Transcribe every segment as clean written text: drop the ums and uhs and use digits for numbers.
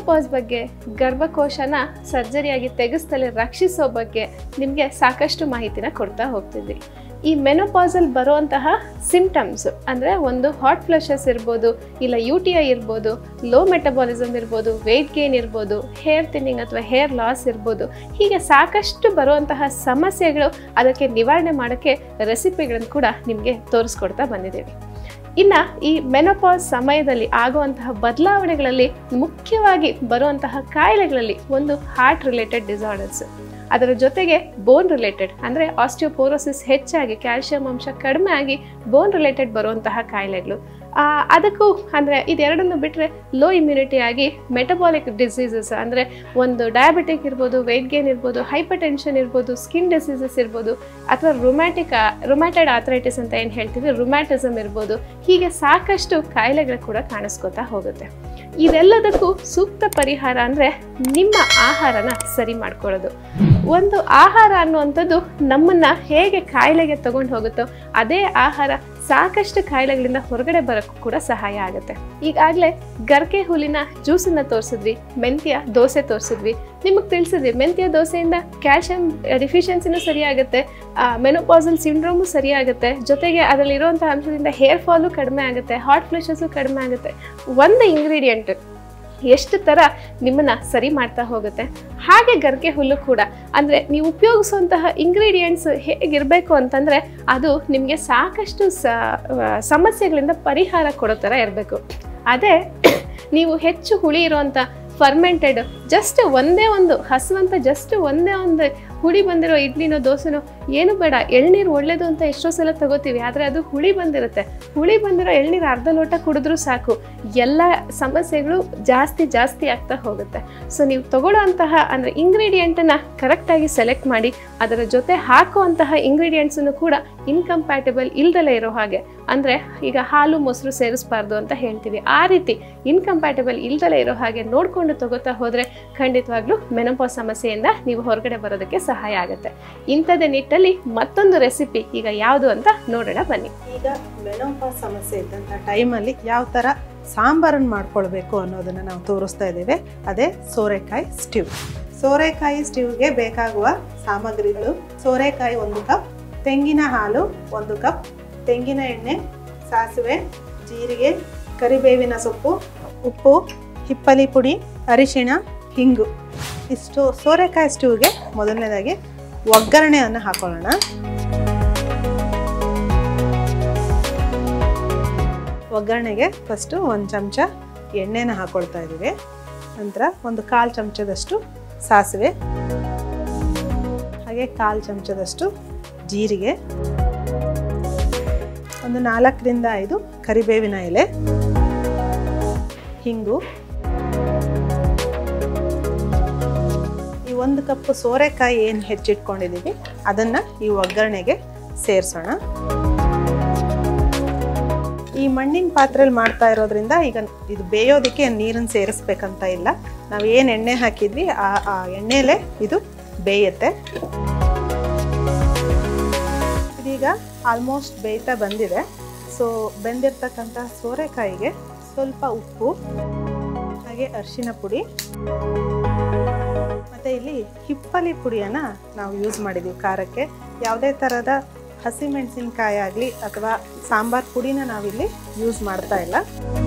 Menopause ಬಗ್ಗೆ, ಗರ್ಭಕೋಶನ ಸರ್ಜರಿಯಾಗಿ ತೆಗೆಸ್ತಲೇ ರಕ್ಷಿಸೋ ಬಗ್ಗೆ ನಿಮಗೆ ಸಾಕಷ್ಟು ಮಾಹಿತಿನ ಕೊಡ್ತಾ ಹೋಗ್ತಿದ್ವಿ. ಈ ಮೆನೋಪಾಸಲ್ಲಿ ಬರುವಂತಹ ಸಿಂಪ್ಟಮ್ಸ್ ಅಂದರೆ ಒಂದು ಹಾಟ್ ಫ್ಲಶಸ್ ಇರ್ಬೋದು, ಇಲ್ಲ UTI ಇರ್ಬೋದು, ಲೋ ಮೆಟಬಾಲಿಸಮ್ ಇರ್ಬೋದು, ವೆಯ್ಟ್ ಗೇನ್ ಇರ್ಬೋದು, ಹೇರ್ ಥಿನ್ನಿಂಗ್ ಅಥವಾ ಹೇರ್ ಲಾಸ್ ಇರ್ಬೋದು. ಹೀಗೆ ಸಾಕಷ್ಟು ಬರುವಂತಹ ಸಮಸ್ಯೆಗಳು, ಅದಕ್ಕೆ ನಿವಾರಣೆ ಮಾಡೋಕ್ಕೆ ರೆಸಿಪಿಗಳನ್ನು ಕೂಡ ನಿಮಗೆ ತೋರಿಸ್ಕೊಡ್ತಾ ಬಂದಿದ್ದೇವೆ. ಇನ್ನು ಈ ಮೆನೋಪಾಸ್ ಸಮಯದಲ್ಲಿ ಆಗುವಂತಹ ಬದಲಾವಣೆಗಳಲ್ಲಿ ಮುಖ್ಯವಾಗಿ ಬರುವಂತಹ ಕಾಯಿಲೆಗಳಲ್ಲಿ ಒಂದು ಹಾರ್ಟ್ ರಿಲೇಟೆಡ್ ಡಿಸಾರ್ಡರ್ಸ್, ಅದರ ಜೊತೆಗೆ ಬೋನ್ ರಿಲೇಟೆಡ್ ಅಂದರೆ ಆಸ್ಟಿಯೋಪೋರೋಸಿಸ್ ಹೆಚ್ಚಾಗಿ ಕ್ಯಾಲ್ಶಿಯಂ ಅಂಶ ಕಡಿಮೆ ಆಗಿ ಬೋನ್ ರಿಲೇಟೆಡ್ ಬರುವಂತಹ ಕಾಯಿಲೆಗಳು. ಅದಕ್ಕೂ ಅಂದರೆ ಇದೆರಡನ್ನು ಬಿಟ್ಟರೆ ಲೋ ಇಮ್ಯುನಿಟಿ ಆಗಿ ಮೆಟಬಾಲಿಕ್ ಡಿಸೀಸಸ್ ಅಂದರೆ ಒಂದು ಡಯಾಬಿಟಿಕ್ ಇರ್ಬೋದು, ವೆಯ್ಟ್ ಗೇನ್ ಇರ್ಬೋದು, ಹೈಪರ್ ಟೆನ್ಷನ್ ಇರ್ಬೋದು, ಸ್ಕಿನ್ ಡಿಸೀಸಸ್ ಇರ್ಬೋದು, ಅಥವಾ ರುಮ್ಯಾಟೈಡ್ ಆರ್ಥರೈಟಿಸ್ ಅಂತ ಏನು ಹೇಳ್ತೀವಿ, ರುಮ್ಯಾಟಿಸಮ್ ಇರ್ಬೋದು. ಹೀಗೆ ಸಾಕಷ್ಟು ಕಾಯಿಲೆಗಳು ಕೂಡ ಕಾಣಿಸ್ಕೊತಾ ಹೋಗುತ್ತೆ. ಇದೆಲ್ಲದಕ್ಕೂ ಸೂಕ್ತ ಪರಿಹಾರ ಅಂದರೆ ನಿಮ್ಮ ಆಹಾರನ ಸರಿ ಮಾಡ್ಕೊಳ್ಳೋದು. ಒಂದು ಆಹಾರ ಅನ್ನುವಂಥದ್ದು ನಮ್ಮನ್ನು ಹೇಗೆ ಕಾಯಿಲೆಗೆ ತಗೊಂಡು ಹೋಗುತ್ತೋ ಅದೇ ಆಹಾರ ಸಾಕಷ್ಟು ಕಾಯಿಲೆಗಳಿಂದ ಹೊರಗಡೆ ಬರೋಕ್ಕೂ ಕೂಡ ಸಹಾಯ ಆಗುತ್ತೆ. ಈಗಾಗಲೇ ಗರ್ಕೆ ಹುಲಿನ ಜ್ಯೂಸನ್ನು ತೋರಿಸಿದ್ವಿ, ಮೆಂತ್ಯ ದೋಸೆ ತೋರಿಸಿದ್ವಿ, ನಿಮಗೆ ತಿಳಿಸಿದ್ವಿ ಮೆಂತ್ಯ ದೋಸೆಯಿಂದ ಕ್ಯಾಲ್ಶಿಯಂ ಡೆಫಿಷಿಯನ್ಸಿನೂ ಸರಿಯಾಗುತ್ತೆ, ಮೆನೋಪಾಸಲ್ ಸಿಂಡ್ರೋಮು ಸರಿಯಾಗುತ್ತೆ, ಜೊತೆಗೆ ಅದರಲ್ಲಿರುವಂಥ ಅಂಶದಿಂದ ಹೇರ್ ಫಾಲು ಕಡಿಮೆ ಆಗುತ್ತೆ, ಹಾಟ್ ಫ್ಲಶಸ್ಸು ಕಡಿಮೆ ಆಗುತ್ತೆ. ಒಂದು ಇಂಗ್ರೀಡಿಯೆಂಟ್ ಎಷ್ಟು ಥರ ನಿಮ್ಮನ್ನು ಸರಿ ಮಾಡ್ತಾ ಹೋಗುತ್ತೆ. ಹಾಗೆ ಗರ್ಕೆ ಹುಲ್ಲು ಕೂಡ ಅಂದರೆ ನೀವು ಉಪಯೋಗಿಸುವಂತಹ ಇಂಗ್ರೀಡಿಯೆಂಟ್ಸ್ ಹೇಗಿರಬೇಕು ಅಂತಂದರೆ ಅದು ನಿಮಗೆ ಸಾಕಷ್ಟು ಸಮಸ್ಯೆಗಳಿಂದ ಪರಿಹಾರ ಕೊಡೋ ಥರ ಇರಬೇಕು. ಅದೇ ನೀವು ಹೆಚ್ಚು ಹುಳಿ ಇರುವಂಥ ಫರ್ಮೆಂಟೆಡ್ ಜಸ್ಟ್ ಒಂದೇ ಒಂದು ಹಸುವಂತ ಜಸ್ಟ್ ಒಂದೇ ಒಂದು ಹುಳಿ ಬಂದಿರೋ ಇಡ್ಲಿನೋ ದೋಸೆನೋ ಏನು ಬೇಡ, ಎಳ್ನೀರು ಒಳ್ಳೇದು ಅಂತ ಎಷ್ಟೋ ಸಲ ತಗೋತೀವಿ, ಆದರೆ ಅದು ಹುಳಿ ಬಂದಿರುತ್ತೆ. ಹುಳಿ ಬಂದಿರೋ ಎಳ್ನೀರು ಅರ್ಧ ಲೋಟ ಕುಡಿದ್ರೂ ಸಾಕು, ಎಲ್ಲ ಸಮಸ್ಯೆಗಳು ಜಾಸ್ತಿ ಆಗ್ತಾ ಹೋಗುತ್ತೆ. ಸೊ ನೀವು ತಗೊಳ್ಳೋಂತಹ ಅಂದರೆ ಇಂಗ್ರೀಡಿಯೆಂಟನ್ನು ಕರೆಕ್ಟಾಗಿ ಸೆಲೆಕ್ಟ್ ಮಾಡಿ, ಅದರ ಜೊತೆ ಹಾಕುವಂತಹ ಇಂಗ್ರೀಡಿಯೆಂಟ್ಸನ್ನು ಕೂಡ ಇನ್ಕಂಪ್ಯಾಟಬಲ್ ಇಲ್ದಲೇ ಇರೋ ಹಾಗೆ, ಅಂದರೆ ಈಗ ಹಾಲು ಮೊಸರು ಸೇರಿಸಬಾರ್ದು ಅಂತ ಹೇಳ್ತೀವಿ, ಆ ರೀತಿ ಇನ್ಕಂಪ್ಯಾಟಬಲ್ ಇಲ್ದಲೇ ಇರೋ ಹಾಗೆ ನೋಡಿಕೊಂಡು ತಗೋತಾ ಹೋದರೆ ಖಂಡಿತವಾಗ್ಲೂ ಮೆನೋಪಾಸ್ ಸಮಸ್ಯೆಯಿಂದ ನೀವು ಹೊರಗಡೆ ಬರೋದಕ್ಕೆ ಸಹಾಯ ಆಗುತ್ತೆ. ಇಂಥದ್ದೇ ನಿಟ್ಟಲ್ಲಿ ಮತ್ತೊಂದು ರೆಸಿಪಿ ಈಗ ಯಾವುದು ಅಂತ ನೋಡೋಣ ಬನ್ನಿ. ಈಗ ಮೆನೋಪಾಸ್ ಸಮಸ್ಯೆ ಇದ್ದಂಥ ಟೈಮಲ್ಲಿ ಯಾವ ಥರ ಸಾಂಬಾರನ್ನು ಮಾಡ್ಕೊಳ್ಬೇಕು ಅನ್ನೋದನ್ನು ನಾವು ತೋರಿಸ್ತಾ ಇದ್ದೇವೆ. ಅದೇ ಸೋರೆಕಾಯಿ ಸ್ಟ್ಯೂ. ಸೋರೆಕಾಯಿ ಸ್ಟ್ಯೂಗೆ ಬೇಕಾಗುವ ಸಾಮಗ್ರಿಗಳು: ಸೋರೆಕಾಯಿ 1 ಕಪ್, ತೆಂಗಿನ ಹಾಲು 1 ಕಪ್, ತೆಂಗಿನ ಎಣ್ಣೆ, ಸಾಸಿವೆ, ಜೀರಿಗೆ, ಕರಿಬೇವಿನ ಸೊಪ್ಪು, ಉಪ್ಪು, ಹಿಪ್ಪಲಿ ಪುಡಿ, ಅರಿಶಿಣ, ಹಿಂಗು. ಇಷ್ಟು ಸೋರೆಕಾಯಿ ಸ್ಟ್ಯೂಗೆ ಮೊದಲನೇದಾಗಿ ಒಗ್ಗರಣೆಯನ್ನು ಹಾಕೊಳ್ಳೋಣ. ಒಗ್ಗರಣೆಗೆ ಫಸ್ಟು 1 ಚಮಚ ಎಣ್ಣೆನ ಹಾಕೊಳ್ತಾ ಇದ್ದೀವಿ. ನಂತರ 1/4 ಚಮಚದಷ್ಟು ಸಾಸಿವೆ, ಹಾಗೆ 1/4 ಚಮಚದಷ್ಟು ಜೀರಿಗೆ, 4 ರಿಂದ 5 ಕರಿಬೇವಿನ ಎಲೆ, ಹಿಂಗು. ಈ 1 ಕಪ್ ಸೋರೆಕಾಯಿ ಏನು ಹೆಚ್ಚಿಟ್ಕೊಂಡಿದ್ದೀವಿ ಅದನ್ನು ಈ ಒಗ್ಗರಣೆಗೆ ಸೇರಿಸೋಣ. ಈ ಮಣ್ಣಿನ ಪಾತ್ರೆಯಲ್ಲಿ ಮಾಡ್ತಾ ಇರೋದ್ರಿಂದ ಈಗ ಇದು ಬೇಯೋದಕ್ಕೆ ನೀರನ್ನು ಸೇರಿಸ್ಬೇಕಂತ ಇಲ್ಲ. ನಾವು ಏನು ಎಣ್ಣೆ ಹಾಕಿದ್ವಿ ಆ ಎಣ್ಣೆಲೇ ಇದು ಬೇಯುತ್ತೆ. ಇದೀಗ ಆಲ್ಮೋಸ್ಟ್ ಬೇಯ್ತಾ ಬಂದಿದೆ. ಸೊ ಬೆಂದಿರ್ತಕ್ಕಂಥ ಸೋರೆಕಾಯಿಗೆ ಸ್ವಲ್ಪ ಉಪ್ಪು, ಹಾಗೆ ಅರಿಶಿನ ಪುಡಿ, ಮತ್ತು ಇಲ್ಲಿ ಹಿಪ್ಪಲಿ ಪುಡಿಯನ್ನು ನಾವು ಯೂಸ್ ಮಾಡಿದ್ದೀವಿ ಖಾರಕ್ಕೆ. ಯಾವುದೇ ಥರದ ಹಸಿಮೆಣಸಿನಕಾಯಿ ಆಗಲಿ ಅಥವಾ ಸಾಂಬಾರು ಪುಡಿನ ನಾವಿಲ್ಲಿ ಯೂಸ್ ಮಾಡ್ತಾ ಇಲ್ಲ.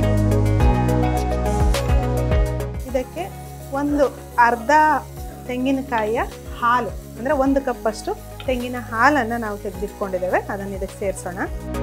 ಇದಕ್ಕೆ ಅರ್ಧ ತೆಂಗಿನಕಾಯಿಯ ಹಾಲು, ಅಂದರೆ 1 ಕಪ್ಪಷ್ಟು ತೆಂಗಿನ ಹಾಲನ್ನು ನಾವು ತೆಗೆದಿಟ್ಕೊಂಡಿದ್ದೇವೆ, ಅದನ್ನು ಇದಕ್ಕೆ ಸೇರಿಸೋಣ.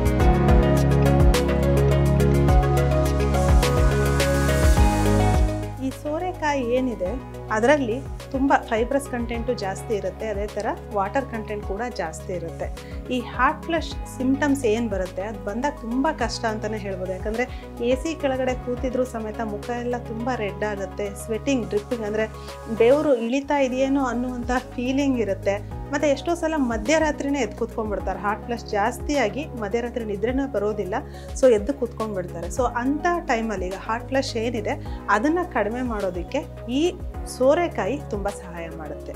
ಈ ಸೋರೆಕಾಯಿ ಏನಿದೆ ಅದರಲ್ಲಿ ತುಂಬ ಫೈಬ್ರಸ್ ಕಂಟೆಂಟು ಜಾಸ್ತಿ ಇರುತ್ತೆ, ಅದೇ ಥರ ವಾಟರ್ ಕಂಟೆಂಟ್ ಕೂಡ ಜಾಸ್ತಿ ಇರುತ್ತೆ. ಈ ಹಾರ್ಟ್ ಫ್ಲಶ್ ಸಿಂಪ್ಟಮ್ಸ್ ಏನು ಬರುತ್ತೆ ಅದು ಬಂದಾಗ ತುಂಬ ಕಷ್ಟ ಅಂತಲೇ ಹೇಳ್ಬೋದು. ಯಾಕಂದರೆ AC ಕೆಳಗಡೆ ಕೂತಿದ್ರೂ ಸಮೇತ ಮುಖ ಎಲ್ಲ ತುಂಬ ರೆಡ್ ಆಗುತ್ತೆ, ಸ್ವೆಟ್ಟಿಂಗ್, ಡ್ರಿಪ್ಪಿಂಗ್, ಅಂದರೆ ಬೆವರು ಇಳಿತಾ ಇದೆಯೇನೋ ಅನ್ನುವಂಥ ಫೀಲಿಂಗ್ ಇರುತ್ತೆ. ಮತ್ತು ಎಷ್ಟೋ ಸಲ ಮಧ್ಯರಾತ್ರಿನೇ ಎದ್ದು ಕೂತ್ಕೊಂಡ್ಬಿಡ್ತಾರೆ. ಹಾರ್ಟ್ ಫ್ಲಶ್ ಜಾಸ್ತಿಯಾಗಿ ಮಧ್ಯರಾತ್ರಿ ನಿದ್ರೆನೇ ಬರೋದಿಲ್ಲ, ಸೊ ಎದ್ದು ಕೂತ್ಕೊಂಡ್ಬಿಡ್ತಾರೆ. ಸೊ ಅಂಥ ಟೈಮಲ್ಲಿ ಈಗ ಹಾರ್ಟ್ ಫ್ಲಶ್ ಏನಿದೆ ಅದನ್ನು ಕಡಿಮೆ ಮಾಡೋದಕ್ಕೆ ಈ ಸೋರೆಕಾಯಿ ತುಂಬ ಸಹಾಯ ಮಾಡುತ್ತೆ.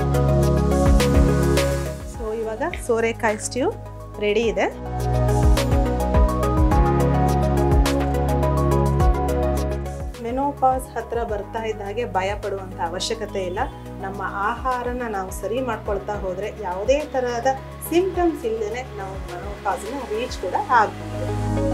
ಸೊ ಇವಾಗ ಸೋರೆಕಾಯಿ ಸ್ಟ್ಯೂ ರೆಡಿ ಇದೆ. ಮೆನೋಪಾಸ್ ಹತ್ರ ಬರ್ತಾ ಇದ್ದಾಗೆ ಭಯ ಪಡುವಂಥ ಅವಶ್ಯಕತೆ ಇಲ್ಲ. ನಮ್ಮ ಆಹಾರನ ನಾವು ಸರಿ ಮಾಡ್ಕೊಳ್ತಾ ಹೋದರೆ ಯಾವುದೇ ಥರದ ಸಿಂಪ್ಟಮ್ಸ್ ಇಲ್ಲದೇ ನಾವು ಮೆನೋಪಾಸ್ನ ರೀಚ್ ಕೂಡ ಆಗ್ಬೋದು.